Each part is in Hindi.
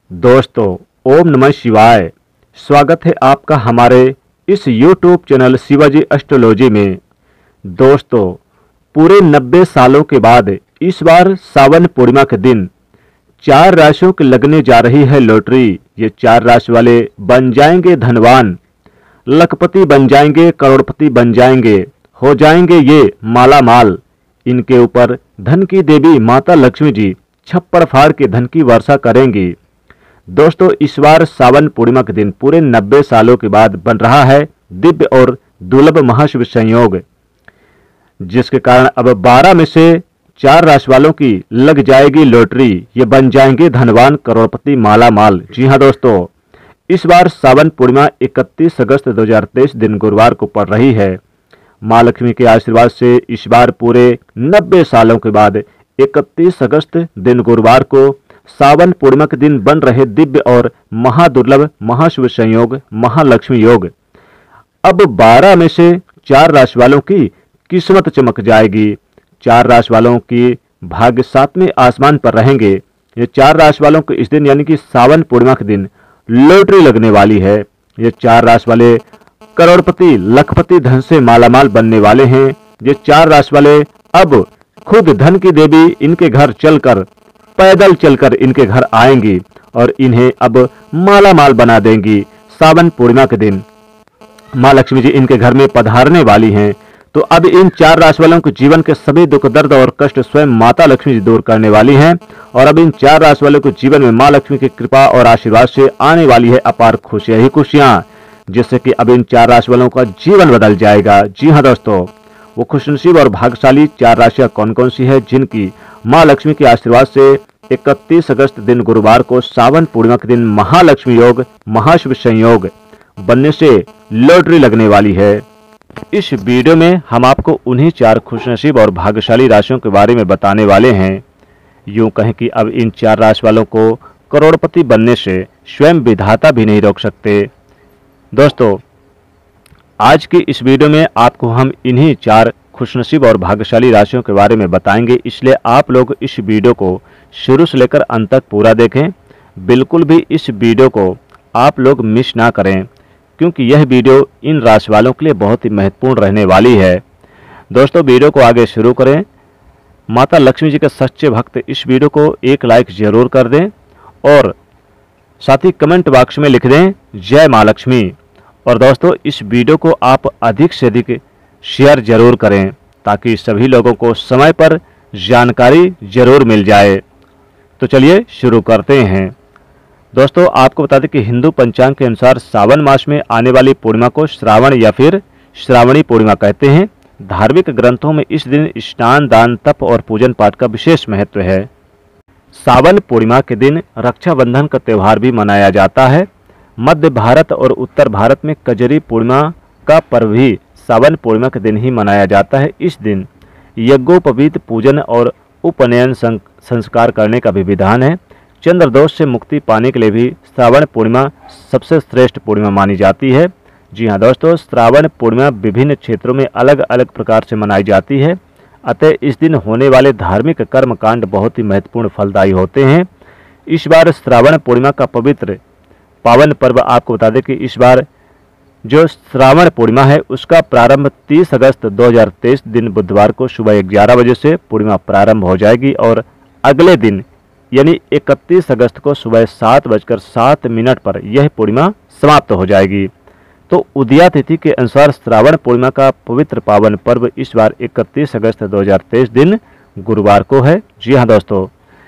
दोस्तों, ओम नमः शिवाय। स्वागत है आपका हमारे इस YouTube चैनल शिवाजी एस्ट्रोलॉजी में। दोस्तों, पूरे 90 सालों के बाद इस बार सावन पूर्णिमा के दिन 4 राशियों की लगने जा रही है लॉटरी। ये 4 राशि वाले बन जाएंगे धनवान, लखपति बन जाएंगे, करोड़पति बन जाएंगे, हो जाएंगे ये माला माल। इनके ऊपर धन की देवी माता लक्ष्मी जी छप्पड़ फाड़ के धन की वर्षा करेंगी। दोस्तों, इस बार सावन पूर्णिमा के दिन पूरे 90 सालों के बाद बन रहा है दिव्य और दुर्लभ महाशुभ संयोग, जिसके कारण अब 12 में से 4 राशि वालों की लग जाएगी लॉटरी। ये बन जाएंगे धनवान, करोड़पति, माला माल। जी हाँ दोस्तों, इस बार सावन पूर्णिमा 31 अगस्त 2023 दिन गुरुवार को पड़ रही है। माँ लक्ष्मी के आशीर्वाद से इस बार पूरे 90 सालों के बाद 31 अगस्त दिन गुरुवार को सावन पूर्णिमा के दिन बन रहे दिव्य और महादुर्लभ महाशुभ संयोग महालक्ष्मी योग, अब 12 में से 4 राशि वालों की किस्मत चमक जाएगी। 4 राशि वालों की भाग्य 7वें आसमान पर रहेंगे। ये 4 राशि वालों को इस दिन यानी कि सावन पूर्णिमा के दिन लॉटरी लगने वाली है। ये 4 राशि वाले करोड़पति, लखपति, धन से मालामाल बनने वाले हैं। ये 4 राशि वाले अब खुद धन की देवी इनके घर चलकर, पैदल चलकर इनके घर आएंगी और इन्हें अब माला माल बना देंगी। सावन पूर्णिमा के दिन माँ लक्ष्मी जी इनके घर में पधारने वाली हैं। तो अब इन 4 राशि वालों के जीवन के सभी दुख, दर्द और कष्ट स्वयं माता लक्ष्मी जी दूर करने वाली हैं। और अब इन 4 राशि वालों के जीवन में माँ लक्ष्मी की कृपा और आशीर्वाद से आने वाली है अपार खुशियां ही खुशियां, जिससे कि अब इन 4 राशि वालों का जीवन बदल जाएगा। जी हाँ दोस्तों, वो खुशनसीब और भाग्यशाली 4 राशियां कौन कौन सी है जिनकी माँ लक्ष्मी के आशीर्वाद से 31 अगस्त दिन गुरुवार को सावन पूर्णिमा के दिन महालक्ष्मी योग महाशुभ संयोग बनने से लॉटरी लगने वाली है। इस वीडियो में हम आपको उन्हीं 4 खुशनसीब और भाग्यशाली राशियों के बारे में बताने वाले हैं। यूं कहें कि अब इन 4 राशि वालों को करोड़पति बनने से स्वयं विधाता भी नहीं रोक सकते। दोस्तों, आज की इस वीडियो में आपको हम इन्हीं 4 खुशनसीब और भाग्यशाली राशियों के बारे में बताएंगे, इसलिए आप लोग इस वीडियो को शुरू से लेकर अंत तक पूरा देखें। बिल्कुल भी इस वीडियो को आप लोग मिस ना करें, क्योंकि यह वीडियो इन राशि वालों के लिए बहुत ही महत्वपूर्ण रहने वाली है। दोस्तों, वीडियो को आगे शुरू करें। माता लक्ष्मी जी के सच्चे भक्त इस वीडियो को एक लाइक जरूर कर दें और साथ ही कमेंट बॉक्स में लिख दें जय माँ लक्ष्मी। और दोस्तों, इस वीडियो को आप अधिक से अधिक शेयर जरूर करें ताकि सभी लोगों को समय पर जानकारी जरूर मिल जाए। तो चलिए शुरू करते हैं। दोस्तों, आपको बता दें कि हिंदू पंचांग के अनुसार सावन मास में आने वाली पूर्णिमा को श्रावण या फिर श्रावणी पूर्णिमा कहते हैं। धार्मिक ग्रंथों में इस दिन स्नान, दान, तप और पूजन पाठ का विशेष महत्व है। सावन पूर्णिमा के दिन रक्षाबंधन का त्यौहार भी मनाया जाता है। मध्य भारत और उत्तर भारत में कजरी पूर्णिमा का पर्व भी सावन पूर्णिमा के दिन ही मनाया जाता है। इस दिन यज्ञोपवीत पूजन और उपनयन संस्कार करने का भी विधान है। चंद्र दोष से मुक्ति पाने के लिए भी श्रावण पूर्णिमा सबसे श्रेष्ठ पूर्णिमा मानी जाती है। जी हाँ दोस्तों, श्रावण पूर्णिमा विभिन्न क्षेत्रों में अलग अलग प्रकार से मनाई जाती है। अतः इस दिन होने वाले धार्मिक कर्मकांड बहुत ही महत्वपूर्ण फलदायी होते हैं। इस बार श्रावण पूर्णिमा का पवित्र पावन पर्व, आपको बता दें कि इस बार जो श्रावण पूर्णिमा है उसका प्रारंभ 30 अगस्त 2023 दिन बुधवार को सुबह 11 बजे से पूर्णिमा प्रारंभ हो जाएगी और अगले दिन यानी 31 अगस्त को सुबह 7:07 पर यह पूर्णिमा समाप्त हो जाएगी। तो उदया तिथि के अनुसार श्रावण पूर्णिमा का पवित्र पावन पर्व इस बार 31 अगस्त 2023 दिन गुरुवार को है। जी हाँ दोस्तों,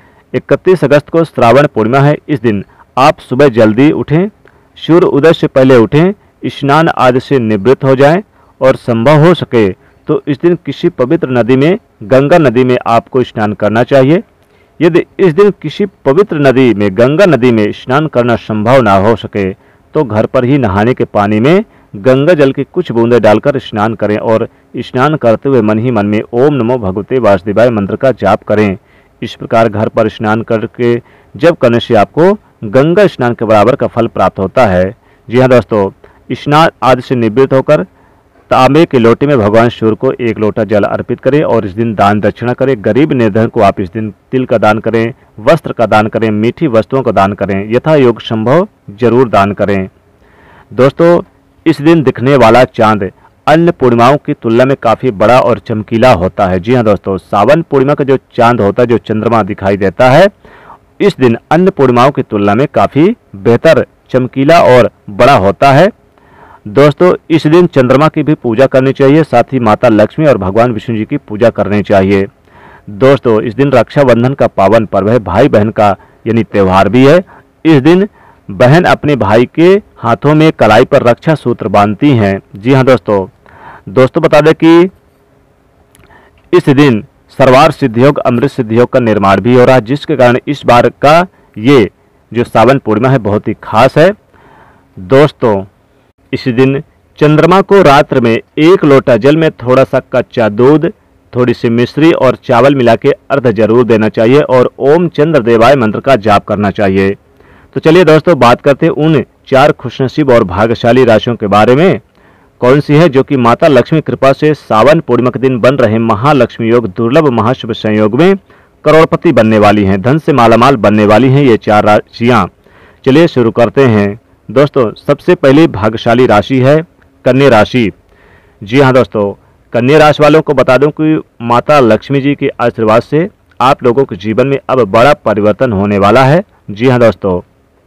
31 अगस्त को श्रावण पूर्णिमा है। इस दिन आप सुबह जल्दी उठें, सूर्य उदय से पहले उठें, स्नान आदि से निवृत्त हो जाएं और संभव हो सके तो इस दिन किसी पवित्र नदी में, गंगा नदी में आपको स्नान करना चाहिए। यदि इस दिन किसी पवित्र नदी में, गंगा नदी में स्नान करना संभव ना हो सके तो घर पर ही नहाने के पानी में गंगा जल की कुछ बूंदें डालकर स्नान करें और स्नान करते हुए मन ही मन में ओम नमो भगवते वासुदेवाय मंत्र का जाप करें। इस प्रकार घर पर स्नान करके जब करने से आपको गंगा स्नान के बराबर का फल प्राप्त होता है। जी हाँ दोस्तों, स्नान आदि से निवृत्त होकर तांबे के लोटे में भगवान सूर्य को 1 लोटा जल अर्पित करें और इस दिन दान दक्षिणा करें। गरीब निर्धन को आप इस दिन तिल का दान करें, वस्त्र का दान करें, मीठी वस्तुओं का दान करें, यथा योग संभव जरूर दान करें। दोस्तों, इस दिन दिखने वाला चांद अन्य पूर्णिमाओं की तुलना में काफ़ी बड़ा और चमकीला होता है। जी हाँ दोस्तों, सावन पूर्णिमा का जो चांद होता है, जो चंद्रमा दिखाई देता है, इस दिन अन्य पूर्णिमाओं की तुलना में काफ़ी बेहतर, चमकीला और बड़ा होता है। दोस्तों, इस दिन चंद्रमा की भी पूजा करनी चाहिए, साथ ही माता लक्ष्मी और भगवान विष्णु जी की पूजा करनी चाहिए। दोस्तों, इस दिन रक्षाबंधन का पावन पर्व है, भाई बहन का यानी त्यौहार भी है। इस दिन बहन अपने भाई के हाथों में कलाई पर रक्षा सूत्र बांधती हैं। जी हाँ दोस्तों बता दें कि इस दिन सर्वार सिद्धियोग, अमृत सिद्धियोग का निर्माण भी हो रहा है, जिसके कारण इस बार का ये जो सावन पूर्णिमा है बहुत ही खास है। दोस्तों, इस दिन चंद्रमा को रात्र में 1 लोटा जल में थोड़ा सा कच्चा दूध, थोड़ी सी मिश्री और चावल मिला के अर्घ जरूर देना चाहिए और ओम चंद्र देवाय मंत्र का जाप करना चाहिए। तो चलिए दोस्तों, बात करते हैं उन 4 खुशनसीब और भाग्यशाली राशियों के बारे में। कौन सी है जो कि माता लक्ष्मी कृपा से सावन पूर्णिमा के दिन बन रहे महालक्ष्मी योग, दुर्लभ महाशुभ संयोग में करोड़पति बनने वाली हैं, धन से मालामाल बनने वाली हैं ये 4 राशियां। चलिए शुरू करते हैं। दोस्तों, सबसे पहली भाग्यशाली राशि है कन्या राशि। जी हाँ दोस्तों, कन्या राशि वालों को बता दूं कि माता लक्ष्मी जी के आशीर्वाद से आप लोगों के जीवन में अब बड़ा परिवर्तन होने वाला है। जी हाँ दोस्तों,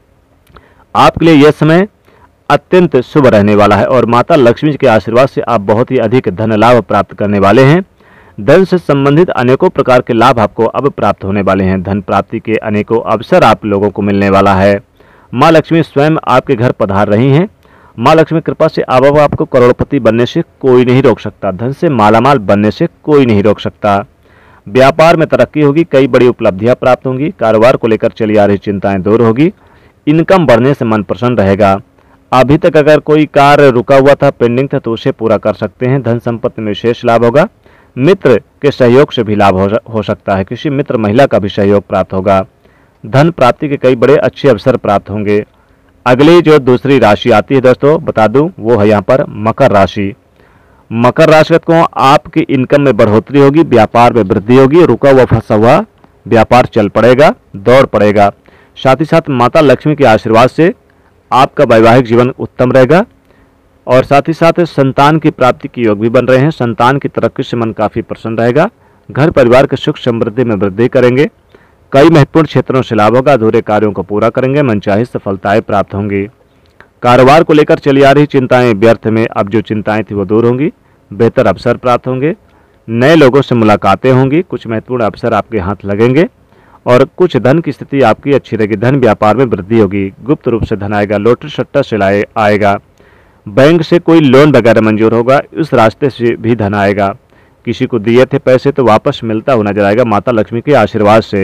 आपके लिए यह समय अत्यंत शुभ रहने वाला है और माता लक्ष्मी जी के आशीर्वाद से आप बहुत ही अधिक धन लाभ प्राप्त करने वाले हैं। धन से संबंधित अनेकों प्रकार के लाभ आपको अब प्राप्त होने वाले हैं। धन प्राप्ति के अनेकों अवसर आप लोगों को मिलने वाला है। माँ लक्ष्मी स्वयं आपके घर पधार रही हैं। माँ लक्ष्मी कृपा से अब आपको करोड़पति बनने से कोई नहीं रोक सकता, धन से मालामाल बनने से कोई नहीं रोक सकता। व्यापार में तरक्की होगी, कई बड़ी उपलब्धियां प्राप्त होंगी। कारोबार को लेकर चली आ रही चिंताएं दूर होगी। इनकम बढ़ने से मन प्रसन्न रहेगा। अभी तक अगर कोई कार्य रुका हुआ था, पेंडिंग था, तो उसे पूरा कर सकते हैं। धन संपत्ति में विशेष लाभ होगा। मित्र के सहयोग से भी लाभ हो सकता है। किसी मित्र महिला का भी सहयोग प्राप्त होगा। धन प्राप्ति के कई बड़े अच्छे अवसर प्राप्त होंगे। अगली जो दूसरी राशि आती है दोस्तों, बता दूं, वो है यहाँ पर मकर राशि। मकर राशि को आपकी इनकम में बढ़ोतरी होगी, व्यापार में वृद्धि होगी, रुका हुआ फंसा हुआ व्यापार चल पड़ेगा, दौड़ पड़ेगा। साथ ही साथ माता लक्ष्मी के आशीर्वाद से आपका वैवाहिक जीवन उत्तम रहेगा और साथ ही साथ संतान की प्राप्ति के योग भी बन रहे हैं। संतान की तरक्की से मन काफी प्रसन्न रहेगा। घर परिवार के सुख समृद्धि में वृद्धि करेंगे। कई महत्वपूर्ण क्षेत्रों से लाभ होगा। अधूरे कार्यों को पूरा करेंगे। मनचाही सफलताएं प्राप्त होंगी। कारोबार को लेकर चली आ रही चिंताएं व्यर्थ में अब जो चिंताएं थी वो दूर होंगी। बेहतर अवसर प्राप्त होंगे। नए लोगों से मुलाकातें होंगी। कुछ महत्वपूर्ण अवसर आपके हाथ लगेंगे और कुछ धन की स्थिति आपकी अच्छी रहेगी। धन व्यापार में वृद्धि होगी। गुप्त रूप से धन आएगा। लॉटरी सट्टा से आएगा। बैंक से कोई लोन वगैरह मंजूर होगा, उस रास्ते से भी धन आएगा। किसी को दिए थे पैसे तो वापस मिलता हुआ नजर आएगा माता लक्ष्मी के आशीर्वाद से।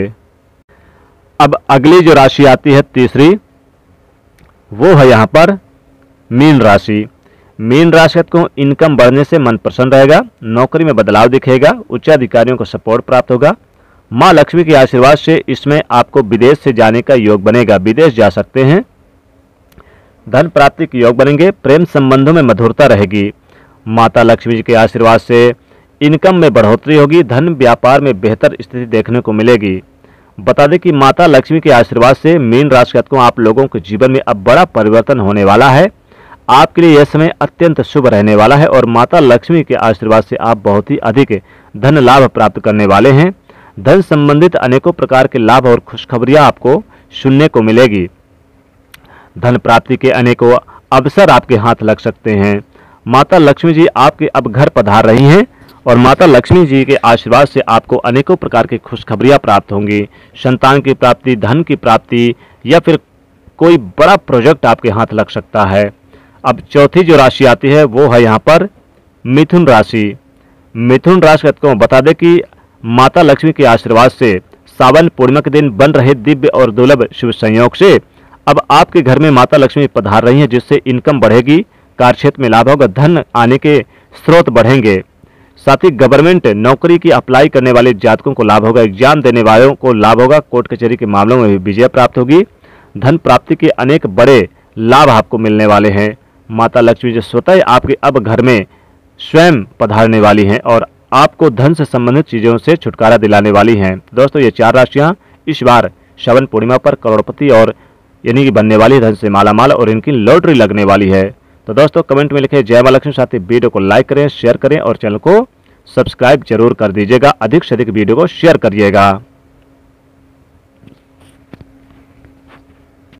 अब अगली जो राशि आती है तीसरी, वो है यहाँ पर मीन राशि। मीन राशि को इनकम बढ़ने से मन प्रसन्न रहेगा। नौकरी में बदलाव दिखेगा। उच्च अधिकारियों को सपोर्ट प्राप्त होगा। माँ लक्ष्मी के आशीर्वाद से इसमें आपको विदेश से जाने का योग बनेगा। विदेश जा सकते हैं। धन प्राप्ति के योग बनेंगे। प्रेम संबंधों में मधुरता रहेगी। माता लक्ष्मी जी के आशीर्वाद से इनकम में बढ़ोतरी होगी। धन व्यापार में बेहतर स्थिति देखने को मिलेगी। बता दें कि माता लक्ष्मी के आशीर्वाद से मीन राशि को आप लोगों के जीवन में अब बड़ा परिवर्तन होने वाला है। आपके लिए यह समय अत्यंत शुभ रहने वाला है और माता लक्ष्मी के आशीर्वाद से आप बहुत ही अधिक धन लाभ प्राप्त करने वाले हैं। धन संबंधित अनेकों प्रकार के लाभ और खुशखबरियां आपको सुनने को मिलेगी। धन प्राप्ति के अनेकों अवसर आपके हाथ लग सकते हैं। माता लक्ष्मी जी आपके अब घर पधार रही हैं और माता लक्ष्मी जी के आशीर्वाद से आपको अनेकों प्रकार की खुशखबरियां प्राप्त होंगी। संतान की प्राप्ति, धन की प्राप्ति या फिर कोई बड़ा प्रोजेक्ट आपके हाथ लग सकता है। अब चौथी जो राशि आती है वो है यहाँ पर मिथुन राशि। मिथुन राशि को बता दें कि माता लक्ष्मी के आशीर्वाद से सावन पूर्णिमा के दिन बन रहे दिव्य और दुर्लभ शुभ संयोग से अब आपके घर में माता लक्ष्मी पधार रही हैं, जिससे इनकम बढ़ेगी। कार्यक्षेत्र में लाभ होगा। धन आने के स्रोत बढ़ेंगे। साथ ही गवर्नमेंट नौकरी की अप्लाई करने वाले जातकों को लाभ होगा। एग्जाम देने वालों को लाभ होगा। कोर्ट कचहरी के मामलों में भी विजय प्राप्त होगी। धन प्राप्ति के अनेक बड़े लाभ आपको मिलने वाले हैं। माता लक्ष्मी जी स्वतः आपके अब घर में स्वयं पधारने वाली हैं और आपको धन से संबंधित चीज़ों से छुटकारा दिलाने वाली हैं। दोस्तों ये 4 राशियां इस बार श्रवण पूर्णिमा पर करोड़पति और यानी कि बनने वाली, धन से मालामाल, और इनकी लॉटरी लगने वाली है। तो दोस्तों कमेंट में लिखें जय मां लक्ष्मी, साथ ही वीडियो को लाइक करें, शेयर करें और चैनल को सब्सक्राइब जरूर कर दीजिएगा। अधिक से अधिक वीडियो को शेयर करिएगा।